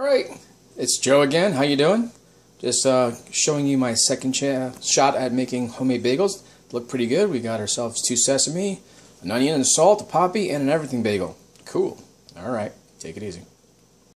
Alright, it's Joe again. How you doing? Just showing you my second shot at making homemade bagels. Look pretty good. We got ourselves 2 sesame, an onion and salt, a poppy, and an everything bagel. Cool. Alright, take it easy.